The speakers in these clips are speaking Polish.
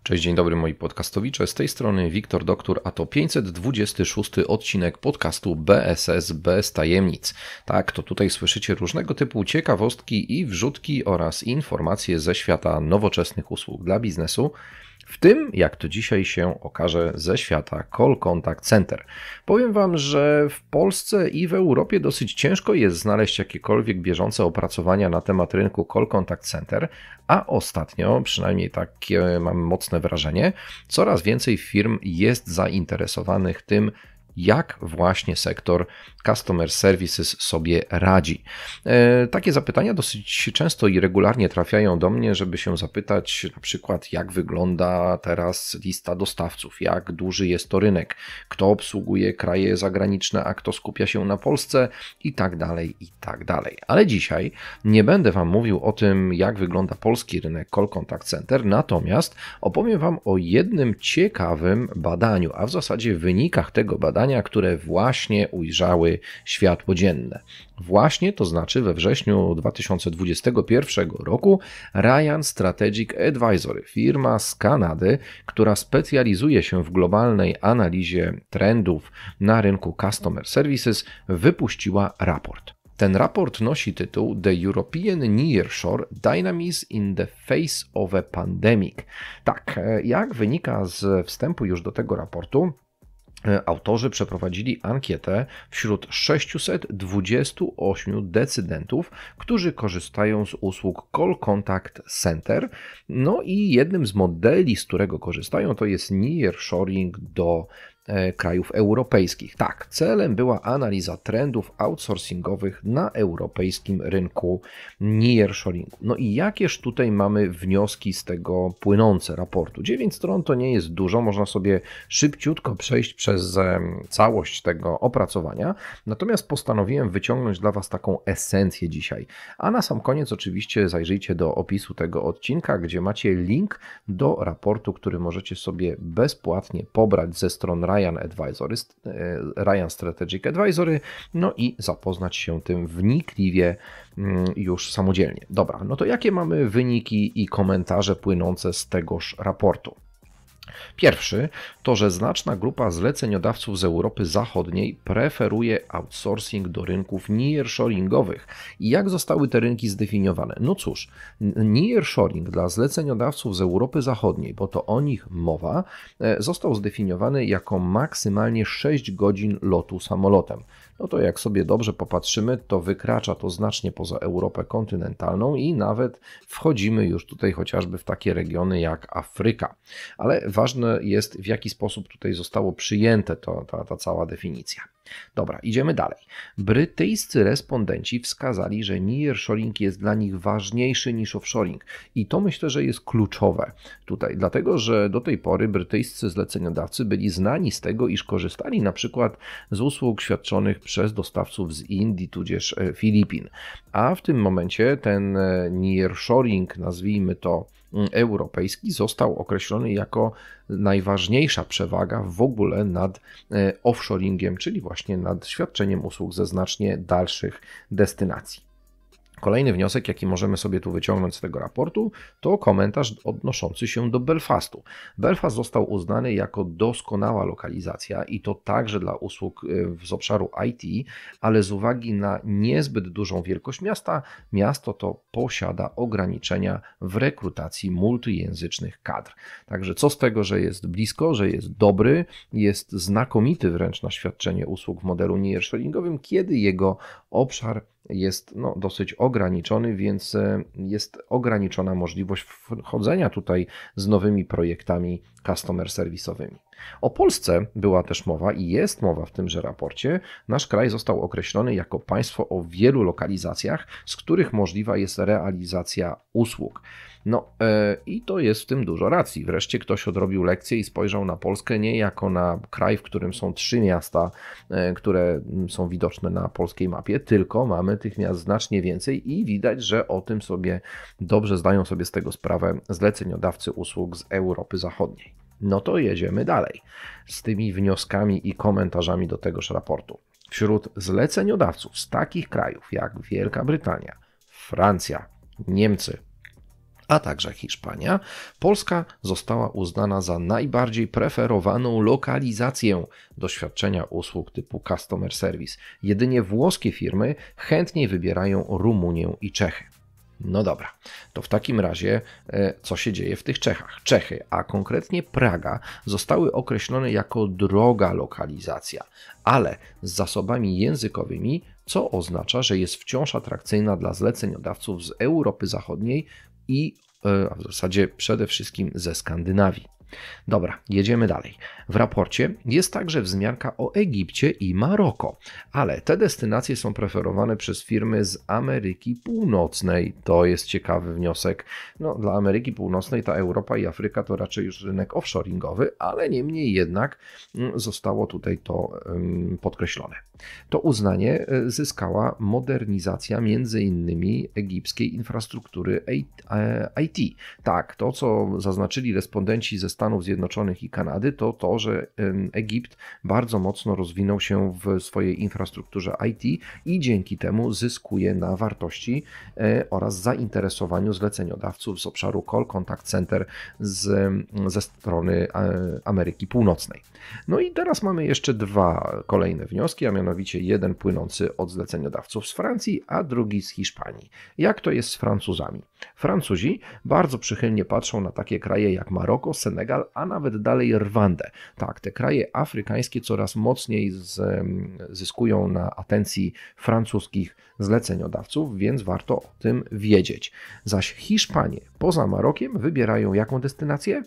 Cześć, dzień dobry moi podcastowicze, z tej strony Wiktor Doktor, a to 526 odcinek podcastu BSS bez tajemnic. Tak, to tutaj słyszycie różnego typu ciekawostki i wrzutki oraz informacje ze świata nowoczesnych usług dla biznesu, w tym, jak to dzisiaj się okaże, ze świata Call Contact Center. Powiem Wam, że w Polsce i w Europie dosyć ciężko jest znaleźć jakiekolwiek bieżące opracowania na temat rynku Call Contact Center, a ostatnio, przynajmniej takie mam mocne wrażenie, coraz więcej firm jest zainteresowanych tym, jak właśnie sektor Customer Services sobie radzi. Takie zapytania dosyć często i regularnie trafiają do mnie, żeby się zapytać na przykład, jak wygląda teraz lista dostawców, jak duży jest to rynek, kto obsługuje kraje zagraniczne, a kto skupia się na Polsce i tak dalej, i tak dalej. Ale dzisiaj nie będę Wam mówił o tym, jak wygląda polski rynek Call Contact Center, natomiast opowiem Wam o jednym ciekawym badaniu, a w zasadzie wynikach tego badania, które właśnie ujrzały światło dzienne. Właśnie, to znaczy we wrześniu 2021 roku Ryan Strategic Advisory, firma z Kanady, która specjalizuje się w globalnej analizie trendów na rynku Customer Services, wypuściła raport. Ten raport nosi tytuł The European Nearshore Dynamics in the Face of a Pandemic. Tak, jak wynika z wstępu już do tego raportu, autorzy przeprowadzili ankietę wśród 628 decydentów, którzy korzystają z usług Call Contact Center. No i jednym z modeli, z którego korzystają, to jest nearshoring do krajów europejskich. Tak, celem była analiza trendów outsourcingowych na europejskim rynku nearshoringu. No i jakież tutaj mamy wnioski z tego płynące raportu? 9 stron to nie jest dużo, można sobie szybciutko przejść przez całość tego opracowania, natomiast postanowiłem wyciągnąć dla Was taką esencję dzisiaj. A na sam koniec oczywiście zajrzyjcie do opisu tego odcinka, gdzie macie link do raportu, który możecie sobie bezpłatnie pobrać ze stron Ryan Strategic Advisory, no i zapoznać się tym wnikliwie już samodzielnie. Dobra, no to jakie mamy wyniki i komentarze płynące z tegoż raportu? Pierwszy to, że znaczna grupa zleceniodawców z Europy Zachodniej preferuje outsourcing do rynków nearshoringowych. I jak zostały te rynki zdefiniowane? No cóż, nearshoring dla zleceniodawców z Europy Zachodniej, bo to o nich mowa, został zdefiniowany jako maksymalnie 6 godzin lotu samolotem. No to jak sobie dobrze popatrzymy, to wykracza to znacznie poza Europę kontynentalną i nawet wchodzimy już tutaj chociażby w takie regiony jak Afryka. Ale ważne jest, w jaki sposób tutaj zostało przyjęte ta cała definicja. Dobra, idziemy dalej. Brytyjscy respondenci wskazali, że nearshoring jest dla nich ważniejszy niż offshoring i to myślę, że jest kluczowe tutaj, dlatego że do tej pory brytyjscy zleceniodawcy byli znani z tego, iż korzystali na przykład z usług świadczonych przez dostawców z Indii tudzież Filipin, a w tym momencie ten nearshoring, nazwijmy to europejski, został określony jako najważniejsza przewaga w ogóle nad offshoringiem, czyli właśnie nad świadczeniem usług ze znacznie dalszych destynacji. Kolejny wniosek, jaki możemy sobie tu wyciągnąć z tego raportu, to komentarz odnoszący się do Belfastu. Belfast został uznany jako doskonała lokalizacja i to także dla usług z obszaru IT, ale z uwagi na niezbyt dużą wielkość miasta, miasto to posiada ograniczenia w rekrutacji multijęzycznych kadr. Także co z tego, że jest blisko, że jest dobry, jest znakomity wręcz na świadczenie usług w modelu nearshoringowym, kiedy jego obszar jest dosyć ograniczony, więc jest ograniczona możliwość wchodzenia tutaj z nowymi projektami customer serwisowymi. O Polsce była też mowa i jest mowa w tymże raporcie. Nasz kraj został określony jako państwo o wielu lokalizacjach, z których możliwa jest realizacja usług. I to jest w tym dużo racji. Wreszcie ktoś odrobił lekcję i spojrzał na Polskę nie jako na kraj, w którym są 3 miasta, które są widoczne na polskiej mapie, tylko mamy tych miast znacznie więcej i widać, że o tym sobie dobrze zdają sobie z tego sprawę zleceniodawcy usług z Europy Zachodniej. No to jedziemy dalej z tymi wnioskami i komentarzami do tegoż raportu. Wśród zleceniodawców z takich krajów jak Wielka Brytania, Francja, Niemcy, a także Hiszpania, Polska została uznana za najbardziej preferowaną lokalizację do świadczenia usług typu customer service. Jedynie włoskie firmy chętniej wybierają Rumunię i Czechy. No dobra, to w takim razie co się dzieje w tych Czechach? Czechy, a konkretnie Praga, zostały określone jako droga lokalizacja, ale z zasobami językowymi, co oznacza, że jest wciąż atrakcyjna dla zleceniodawców z Europy Zachodniej i w zasadzie przede wszystkim ze Skandynawii. Dobra, jedziemy dalej. W raporcie jest także wzmianka o Egipcie i Maroko, ale te destynacje są preferowane przez firmy z Ameryki Północnej. To jest ciekawy wniosek. No, dla Ameryki Północnej ta Europa i Afryka to raczej już rynek offshoringowy, ale niemniej jednak zostało tutaj to podkreślone. To uznanie zyskała modernizacja między innymi egipskiej infrastruktury IT. Tak, to co zaznaczyli respondenci ze Stanów Zjednoczonych i Kanady, to że Egipt bardzo mocno rozwinął się w swojej infrastrukturze IT i dzięki temu zyskuje na wartości oraz zainteresowaniu zleceniodawców z obszaru Call Contact Center ze strony Ameryki Północnej. No i teraz mamy jeszcze dwa kolejne wnioski, a mianowicie jeden płynący od zleceniodawców z Francji, a drugi z Hiszpanii. Jak to jest z Francuzami? Francuzi bardzo przychylnie patrzą na takie kraje jak Maroko, Senegal, a nawet dalej Rwandę. Tak, te kraje afrykańskie coraz mocniej zyskują na atencji francuskich zleceniodawców, więc warto o tym wiedzieć. Zaś Hiszpanie poza Marokiem wybierają jaką destynację?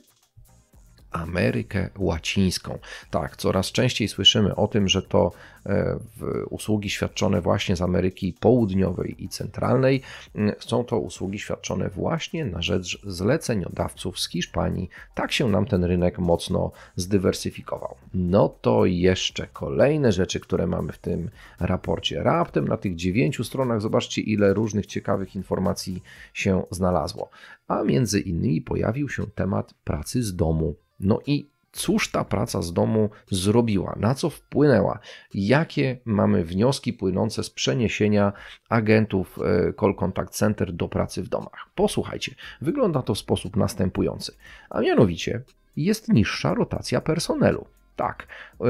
Amerykę Łacińską. Tak, coraz częściej słyszymy o tym, że to usługi świadczone właśnie z Ameryki Południowej i Centralnej są to usługi świadczone właśnie na rzecz zleceniodawców z Hiszpanii. Tak się nam ten rynek mocno zdywersyfikował. No to jeszcze kolejne rzeczy, które mamy w tym raporcie. Raptem na tych 9 stronach zobaczcie, ile różnych ciekawych informacji się znalazło. A między innymi pojawił się temat pracy z domu. No i cóż ta praca z domu zrobiła? Na co wpłynęła? Jakie mamy wnioski płynące z przeniesienia agentów Call Contact Center do pracy w domach? Posłuchajcie, wygląda to w sposób następujący. A mianowicie jest niższa rotacja personelu. Tak,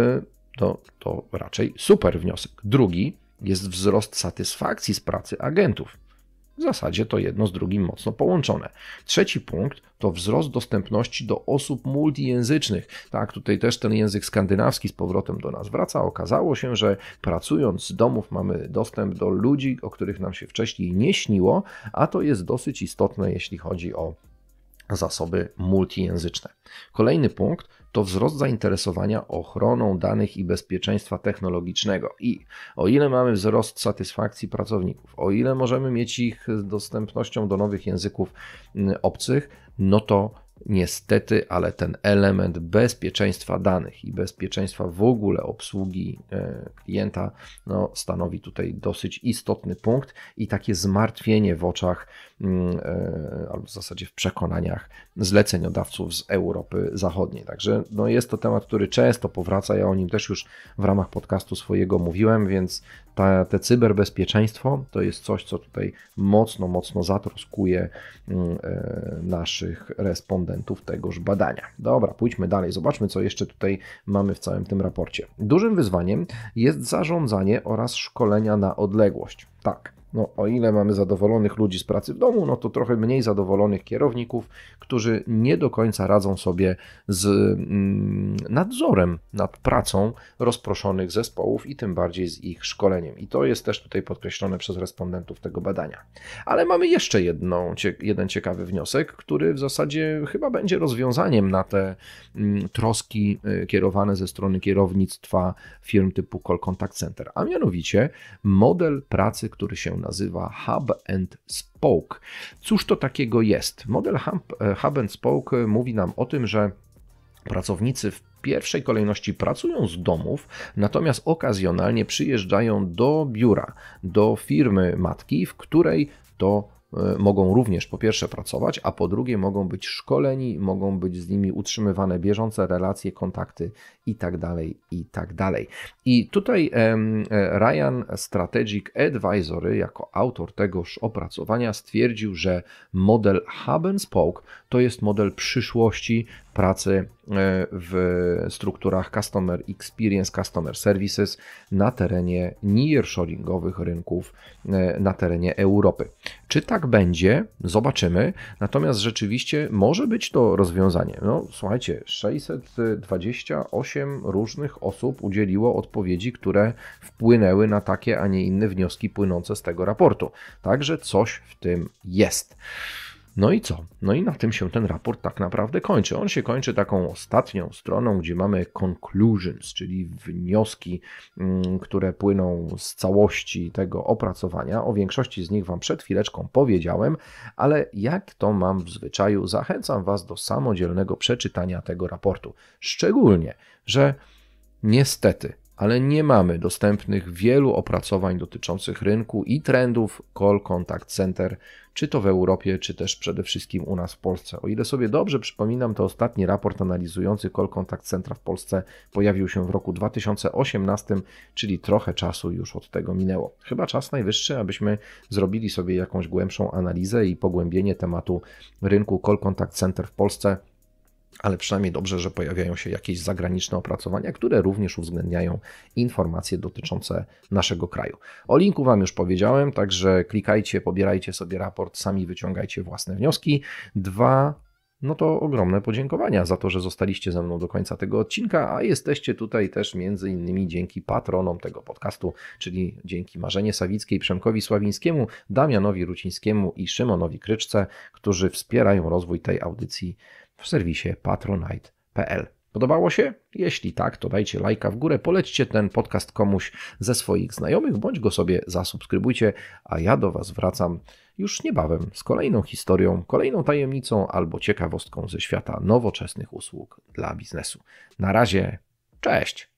to raczej super wniosek. Drugi jest wzrost satysfakcji z pracy agentów. W zasadzie to jedno z drugim mocno połączone. Trzeci punkt to wzrost dostępności do osób multijęzycznych. Tak, tutaj też ten język skandynawski z powrotem do nas wraca. Okazało się, że pracując z domów mamy dostęp do ludzi, o których nam się wcześniej nie śniło, a to jest dosyć istotne, jeśli chodzi o zasoby multijęzyczne. Kolejny punkt to wzrost zainteresowania ochroną danych i bezpieczeństwa technologicznego. I o ile mamy wzrost satysfakcji pracowników, o ile możemy mieć ich dostępnością do nowych języków obcych, no to niestety, ale ten element bezpieczeństwa danych i bezpieczeństwa w ogóle obsługi klienta stanowi tutaj dosyć istotny punkt i takie zmartwienie w oczach, albo w zasadzie w przekonaniach zleceniodawców z Europy Zachodniej. Także jest to temat, który często powraca, ja o nim też już w ramach podcastu swojego mówiłem, więc te cyberbezpieczeństwo to jest coś, co tutaj mocno zatroskuje naszych respondentów tegoż badania. Dobra, pójdźmy dalej, zobaczmy, co jeszcze tutaj mamy w całym tym raporcie. Dużym wyzwaniem jest zarządzanie oraz szkolenia na odległość. Tak. O ile mamy zadowolonych ludzi z pracy w domu, to trochę mniej zadowolonych kierowników, którzy nie do końca radzą sobie z nadzorem nad pracą rozproszonych zespołów i tym bardziej z ich szkoleniem. I to jest też tutaj podkreślone przez respondentów tego badania. Ale mamy jeszcze jeden ciekawy wniosek, który w zasadzie chyba będzie rozwiązaniem na te troski kierowane ze strony kierownictwa firm typu Call Contact Center, a mianowicie model pracy, który się nazywa Hub and Spoke. Cóż to takiego jest? Model Hub and Spoke mówi nam o tym, że pracownicy w pierwszej kolejności pracują z domów, natomiast okazjonalnie przyjeżdżają do biura, do firmy matki, w której to mogą również po pierwsze pracować, a po drugie mogą być szkoleni, mogą być z nimi utrzymywane bieżące relacje, kontakty i tak dalej, i tak dalej. I tutaj Ryan Strategic Advisory jako autor tegoż opracowania stwierdził, że model Hub and Spoke to jest model przyszłości pracy w strukturach Customer Experience, Customer Services na terenie nearshoringowych rynków na terenie Europy. Czy tak będzie? Zobaczymy. Natomiast rzeczywiście może być to rozwiązanie. No słuchajcie, 628 różnych osób udzieliło odpowiedzi, które wpłynęły na takie, a nie inne wnioski płynące z tego raportu. Także coś w tym jest. No i co? No i na tym się ten raport tak naprawdę kończy. On się kończy taką ostatnią stroną, gdzie mamy conclusions, czyli wnioski, które płyną z całości tego opracowania. O większości z nich Wam przed chwileczką powiedziałem, ale jak to mam w zwyczaju, zachęcam Was do samodzielnego przeczytania tego raportu. Szczególnie, że niestety, ale nie mamy dostępnych wielu opracowań dotyczących rynku i trendów Call Contact Center, czy to w Europie, czy też przede wszystkim u nas w Polsce. O ile sobie dobrze przypominam, to ostatni raport analizujący Call Contact Centra w Polsce pojawił się w roku 2018, czyli trochę czasu już od tego minęło. Chyba czas najwyższy, abyśmy zrobili sobie jakąś głębszą analizę i pogłębienie tematu rynku Call Contact Center w Polsce. Ale przynajmniej dobrze, że pojawiają się jakieś zagraniczne opracowania, które również uwzględniają informacje dotyczące naszego kraju. O linku Wam już powiedziałem, także klikajcie, pobierajcie sobie raport, sami wyciągajcie własne wnioski. 2, no to ogromne podziękowania za to, że zostaliście ze mną do końca tego odcinka, a jesteście tutaj też między innymi dzięki patronom tego podcastu, czyli dzięki Marzenie Sawickiej, Przemkowi Sławińskiemu, Damianowi Rucińskiemu i Szymonowi Kryczce, którzy wspierają rozwój tej audycji w serwisie patronite.pl. Podobało się? Jeśli tak, to dajcie lajka w górę, polećcie ten podcast komuś ze swoich znajomych, bądź go sobie zasubskrybujcie, a ja do Was wracam już niebawem z kolejną historią, kolejną tajemnicą albo ciekawostką ze świata nowoczesnych usług dla biznesu. Na razie, cześć!